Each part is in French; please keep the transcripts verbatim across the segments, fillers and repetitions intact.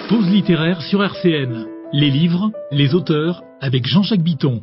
Pause littéraire sur R C N. Les livres, les auteurs, avec Jean-Jacques Bitton.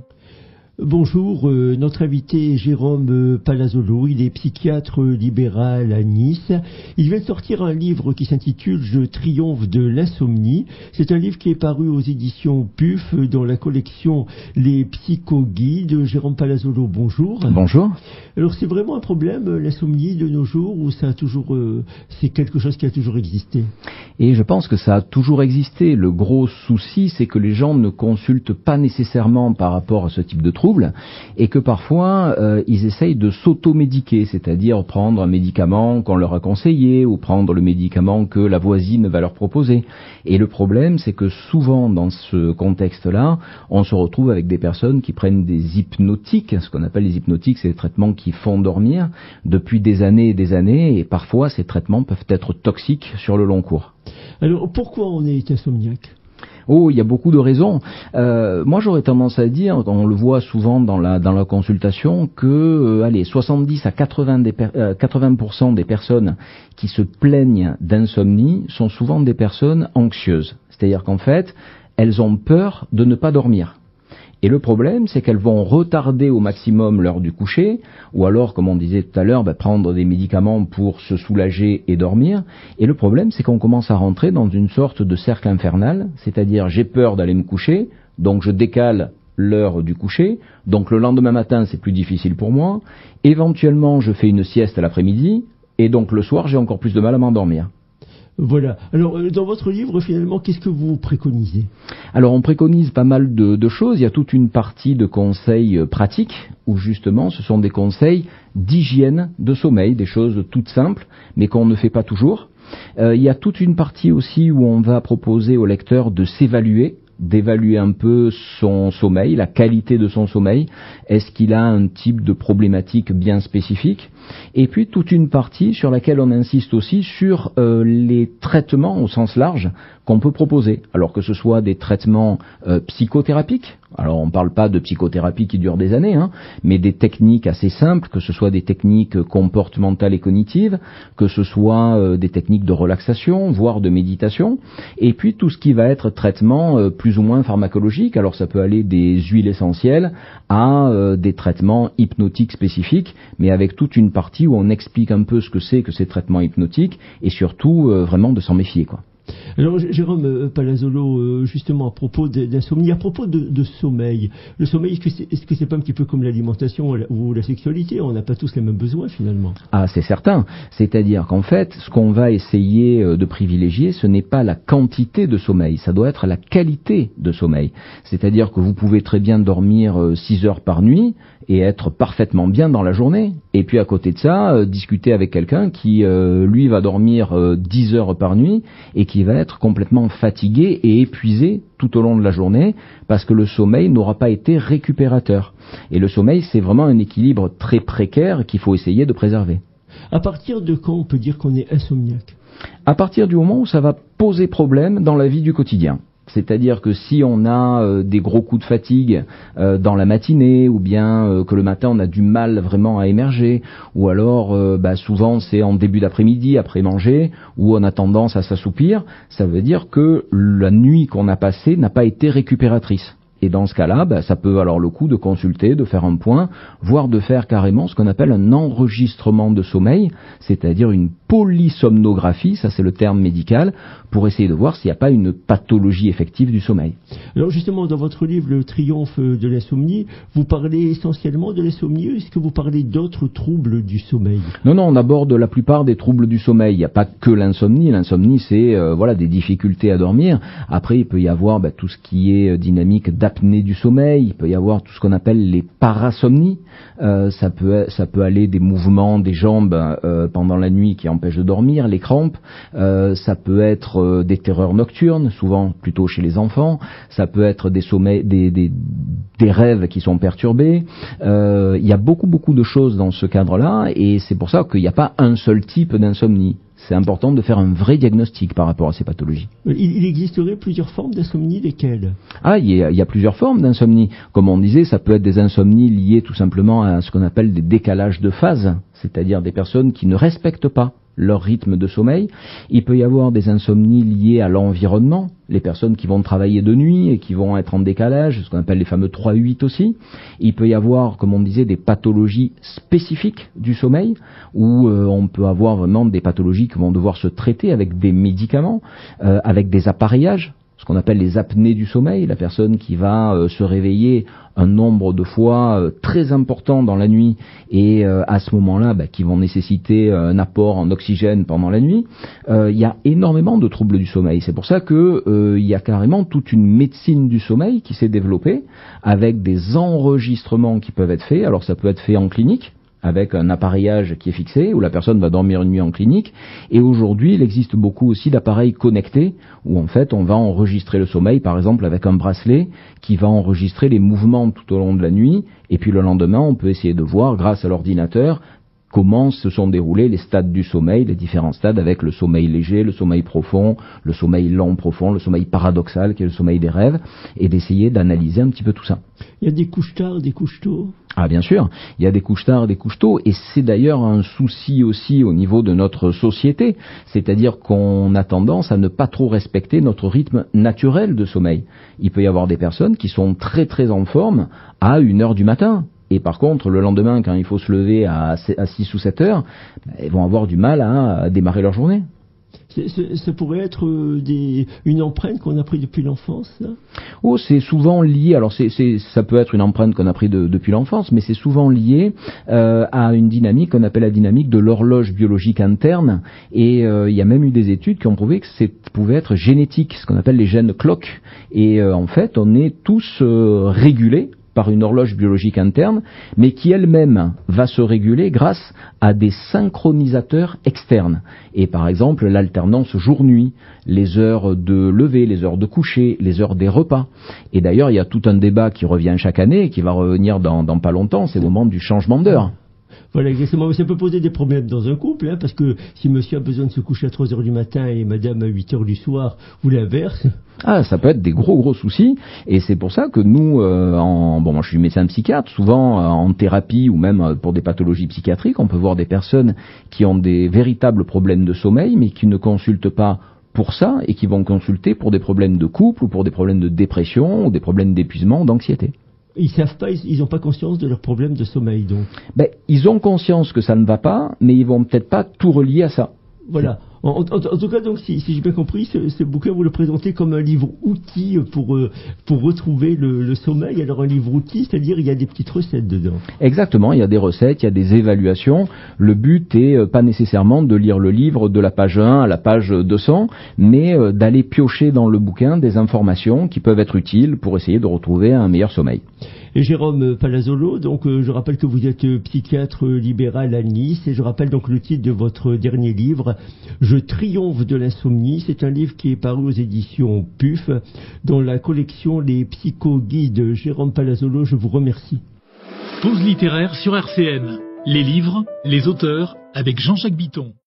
Bonjour, euh, notre invité est Jérôme euh, Palazzolo, il est psychiatre libéral à Nice. Il vient de sortir un livre qui s'intitule « Je triomphe de l'insomnie ». C'est un livre qui est paru aux éditions P U F euh, dans la collection Les Psychoguides. Jérôme Palazzolo, bonjour. Bonjour. Alors c'est vraiment un problème, euh, l'insomnie de nos jours, ou ça a toujours, euh, c'est quelque chose qui a toujours existé? Et je pense que ça a toujours existé. Le gros souci, c'est que les gens ne consultent pas nécessairement par rapport à ce type de trouble, et que parfois euh, ils essayent de s'auto-médiquer, c'est-à-dire prendre un médicament qu'on leur a conseillé ou prendre le médicament que la voisine va leur proposer. Et le problème, c'est que souvent dans ce contexte-là, on se retrouve avec des personnes qui prennent des hypnotiques. Ce qu'on appelle les hypnotiques, c'est des traitements qui font dormir depuis des années et des années, et parfois ces traitements peuvent être toxiques sur le long cours. Alors pourquoi on est insomniaque ? Oh, il y a beaucoup de raisons. Euh, moi, j'aurais tendance à dire, on le voit souvent dans la dans la consultation, que euh, allez, soixante-dix à quatre-vingts des per, euh, quatre-vingts pour cent des personnes qui se plaignent d'insomnie sont souvent des personnes anxieuses. C'est-à-dire qu'en fait, elles ont peur de ne pas dormir. Et le problème, c'est qu'elles vont retarder au maximum l'heure du coucher, ou alors, comme on disait tout à l'heure, bah, prendre des médicaments pour se soulager et dormir. Et le problème, c'est qu'on commence à rentrer dans une sorte de cercle infernal, c'est-à-dire j'ai peur d'aller me coucher, donc je décale l'heure du coucher, donc le lendemain matin, c'est plus difficile pour moi. Éventuellement, je fais une sieste l'après-midi, et donc le soir, j'ai encore plus de mal à m'endormir. Voilà. Alors, dans votre livre, finalement, qu'est-ce que vous préconisez ? Alors, on préconise pas mal de, de choses. Il y a toute une partie de conseils pratiques, où justement, ce sont des conseils d'hygiène de sommeil, des choses toutes simples, mais qu'on ne fait pas toujours. Euh, il y a toute une partie aussi où on va proposer au lecteur de s'évaluer, d'évaluer un peu son sommeil, la qualité de son sommeil. Est-ce qu'il a un type de problématique bien spécifique ? Et puis toute une partie sur laquelle on insiste aussi sur euh, les traitements au sens large qu'on peut proposer. Alors que ce soit des traitements euh, psychothérapiques, alors on ne parle pas de psychothérapie qui dure des années, hein, mais des techniques assez simples, que ce soit des techniques comportementales et cognitives, que ce soit euh, des techniques de relaxation, voire de méditation, et puis tout ce qui va être traitement euh, plus ou moins pharmacologique. Alors ça peut aller des huiles essentielles à euh, des traitements hypnotiques spécifiques, mais avec toute une partie où on explique un peu ce que c'est que ces traitements hypnotiques, et surtout euh, vraiment de s'en méfier, quoi. Alors Jérôme Palazzolo, justement à propos d'insomnie, à propos de, de sommeil, le sommeil, est-ce que c'est, est-ce que c'est pas un petit peu comme l'alimentation ou la sexualité ? On n'a pas tous les mêmes besoins finalement. Ah, c'est certain. C'est-à-dire qu'en fait, ce qu'on va essayer de privilégier, ce n'est pas la quantité de sommeil, ça doit être la qualité de sommeil. C'est-à-dire que vous pouvez très bien dormir six heures par nuit et être parfaitement bien dans la journée. Et puis à côté de ça, euh, discuter avec quelqu'un qui, euh, lui, va dormir euh, dix heures par nuit et qui va être complètement fatigué et épuisé tout au long de la journée parce que le sommeil n'aura pas été récupérateur. Et le sommeil, c'est vraiment un équilibre très précaire qu'il faut essayer de préserver. À partir de quand on peut dire qu'on est insomniaque ? À partir du moment où ça va poser problème dans la vie du quotidien. C'est-à-dire que si on a euh, des gros coups de fatigue euh, dans la matinée, ou bien euh, que le matin on a du mal vraiment à émerger, ou alors euh, bah, souvent c'est en début d'après-midi, après manger, où on a tendance à s'assoupir, ça veut dire que la nuit qu'on a passée n'a pas été récupératrice. Et dans ce cas-là, bah, ça peut valoir le coup de consulter, de faire un point, voire de faire carrément ce qu'on appelle un enregistrement de sommeil, c'est-à-dire une polysomnographie, ça c'est le terme médical, pour essayer de voir s'il n'y a pas une pathologie effective du sommeil. Alors justement, dans votre livre, Le triomphe de l'insomnie, vous parlez essentiellement de l'insomnie, ou est-ce que vous parlez d'autres troubles du sommeil ? Non, non, on aborde la plupart des troubles du sommeil. Il n'y a pas que l'insomnie. L'insomnie, c'est euh, voilà des difficultés à dormir. Après, il peut y avoir bah, tout ce qui est dynamique d'apnée du sommeil. Il peut y avoir tout ce qu'on appelle les parasomnies. Euh, ça peut ça peut aller des mouvements des jambes euh, pendant la nuit qui empêchent de dormir, les crampes. Euh, ça peut être euh, des terreurs nocturnes, souvent plutôt chez les enfants. Ça peut être des sommeils, des, des, des rêves qui sont perturbés. Euh, il y a beaucoup beaucoup de choses dans ce cadre-là, et c'est pour ça qu'il n'y a pas un seul type d'insomnie. C'est important de faire un vrai diagnostic par rapport à ces pathologies. Il, il existerait plusieurs formes d'insomnie, lesquelles ? Ah, il y, a, il y a plusieurs formes d'insomnie. Comme on disait, ça peut être des insomnies liées tout simplement à ce qu'on appelle des décalages de phase, c'est-à-dire des personnes qui ne respectent pas leur rythme de sommeil. Il peut y avoir des insomnies liées à l'environnement, les personnes qui vont travailler de nuit et qui vont être en décalage, ce qu'on appelle les fameux trois huit aussi. Il peut y avoir, comme on disait, des pathologies spécifiques du sommeil, où euh, on peut avoir vraiment des pathologies qui vont devoir se traiter avec des médicaments, euh, avec des appareillages, ce qu'on appelle les apnées du sommeil, la personne qui va euh, se réveiller un nombre de fois euh, très important dans la nuit et euh, à ce moment-là bah, qui vont nécessiter un apport en oxygène pendant la nuit. Euh, il y a énormément de troubles du sommeil. C'est pour ça que euh, il y a carrément toute une médecine du sommeil qui s'est développée avec des enregistrements qui peuvent être faits. Alors ça peut être fait en clinique, avec un appareillage qui est fixé, où la personne va dormir une nuit en clinique. Et aujourd'hui, il existe beaucoup aussi d'appareils connectés, où en fait on va enregistrer le sommeil, par exemple avec un bracelet qui va enregistrer les mouvements tout au long de la nuit, et puis le lendemain on peut essayer de voir, grâce à l'ordinateur, comment se sont déroulés les stades du sommeil, les différents stades avec le sommeil léger, le sommeil profond, le sommeil lent profond, le sommeil paradoxal qui est le sommeil des rêves, et d'essayer d'analyser un petit peu tout ça. Il y a des couches tard, des couches tôt. Ah bien sûr, il y a des couches tard et des couches tôt, et c'est d'ailleurs un souci aussi au niveau de notre société, c'est-à-dire qu'on a tendance à ne pas trop respecter notre rythme naturel de sommeil. Il peut y avoir des personnes qui sont très très en forme à une heure du matin. Et par contre, le lendemain, quand il faut se lever à six ou sept heures, ils vont avoir du mal à démarrer leur journée. C'est, c'est, ça pourrait être des, une empreinte qu'on a prise depuis l'enfance, ça ? Oh, c'est souvent lié. Alors, c'est, c'est, ça peut être une empreinte qu'on a prise de, depuis l'enfance, mais c'est souvent lié euh, à une dynamique qu'on appelle la dynamique de l'horloge biologique interne. Et euh, il y a même eu des études qui ont prouvé que ça pouvait être génétique, ce qu'on appelle les gènes clock. Et euh, en fait, on est tous euh, régulés par une horloge biologique interne, mais qui elle-même va se réguler grâce à des synchronisateurs externes. Et par exemple, l'alternance jour-nuit, les heures de lever, les heures de coucher, les heures des repas. Et d'ailleurs, il y a tout un débat qui revient chaque année et qui va revenir dans, dans pas longtemps, c'est au moment du changement d'heure. Voilà, exactement. Ça peut poser des problèmes dans un couple, hein, parce que si monsieur a besoin de se coucher à trois heures du matin et madame à huit heures du soir, ou l'inverse. Ah, ça peut être des gros gros soucis, et c'est pour ça que nous, euh, en, bon, moi je suis médecin psychiatre, souvent euh, en thérapie ou même euh, pour des pathologies psychiatriques, on peut voir des personnes qui ont des véritables problèmes de sommeil, mais qui ne consultent pas pour ça, et qui vont consulter pour des problèmes de couple, ou pour des problèmes de dépression, ou des problèmes d'épuisement, d'anxiété. Ils savent pas, ils n'ont pas conscience de leurs problèmes de sommeil, donc. Ben, ils ont conscience que ça ne va pas, mais ils vont peut-être pas tout relier à ça. Voilà. En, en, en tout cas, donc, si, si j'ai bien compris, ce, ce bouquin, vous le présentez comme un livre-outil pour, euh, pour retrouver le, le sommeil. Alors, un livre-outil, c'est-à-dire, il y a des petites recettes dedans. Exactement, il y a des recettes, il y a des évaluations. Le but est euh, pas nécessairement de lire le livre de la page un à la page deux cents, mais euh, d'aller piocher dans le bouquin des informations qui peuvent être utiles pour essayer de retrouver un meilleur sommeil. Et Jérôme Palazzolo, donc euh, je rappelle que vous êtes euh, psychiatre libéral à Nice, et je rappelle donc le titre de votre dernier livre, Je triomphe de l'insomnie. C'est un livre qui est paru aux éditions P U F, dans la collection Les Psycho-Guides. Jérôme Palazzolo, je vous remercie. Pause littéraire sur R C N. Les livres, les auteurs, avec Jean-Jacques Bitton.